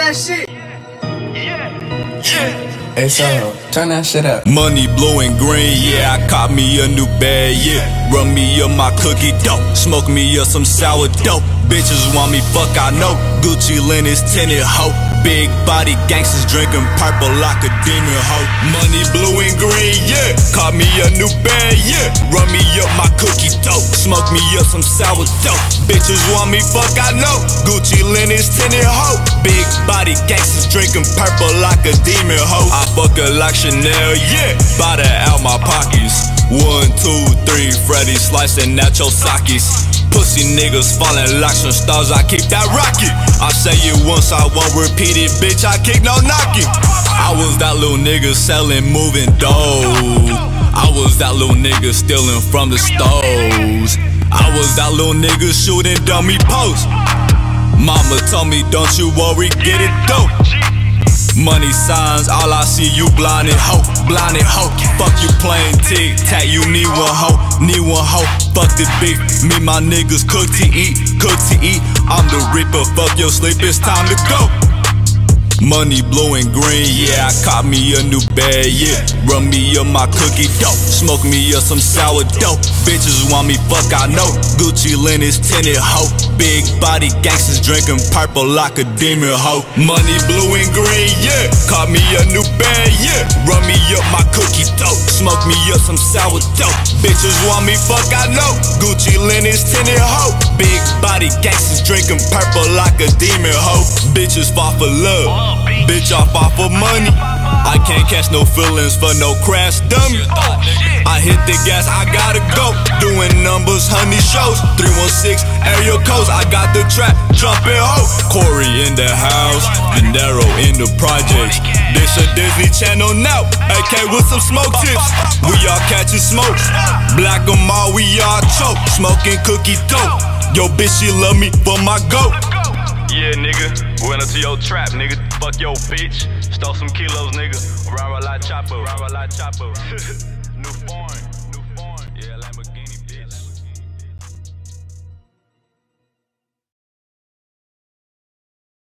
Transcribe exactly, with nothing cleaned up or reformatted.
that shit. Yeah, yeah. Hey, so, turn that shit up. Money blue and green, yeah, I caught me a new bag, yeah. Run me up my cookie dope, smoke me up some sourdough. Bitches want me, fuck I know. Gucci Linens tinted hoe. Big body gangsters drinking purple like a demon hoe. Money blue and green, yeah. Caught me a new bag, yeah. Run me up my cookie dope, smoke me up some sourdough. Bitches want me, fuck I know. Gucci Linens tinted hoe. Big body gangsters drinking purple like a demon hoe. I fuck her like Chanel, yeah. Buy that out my pockets. One, two, three, Freddy slicing at your sockets. Pussy niggas falling like some stars, I keep that rocket. I say it once, I won't repeat it, bitch, I keep no knocking. I was that little nigga selling moving dough. I was that little nigga stealing from the stores. I was that little nigga shooting dummy posts. Mama told me don't you worry, get it dope. Money signs, all I see you blinded hoe, blinded hoe. Fuck you playing tic-tac, you need one hoe, need one hoe. Fuck the beef, me my niggas cook to eat, cook to eat. I'm the reaper, fuck your sleep, it's time to go. Money blue and green, yeah, I caught me a new bag, yeah. Run me up my cookie dope, smoke me up some sourdough. Bitches want me, fuck I know. Gucci Linens tinted hoe. Big body gangsters drinking purple like a demon hoe. Money blue and green, yeah. Caught me a new bag, yeah. Run me up my cookie dope, smoke me up some sourdough. Bitches want me, fuck I know. Gucci Linens tinted hoe. Big body gangsters drinking purple like a demon hoe. Bitches fall for love. Bitch, I fall for money. I can't catch no feelings for no crash dummy. I hit the gas, I gotta go. Doing numbers, honey shows. three one six area codes. I got the trap, jumping ho. Corey in the house, De Niro in the projects. This a Disney Channel now. A K with some smoke tips. We all catching smokes. Black 'em all, we all choke. Smoking cookie dope. Yo, bitch, she love me for my goat. Yeah, nigga, went up to your trap, nigga. Fuck your bitch. Stole some kilos, nigga. Rara la chopper, rara la chopper. New foreign.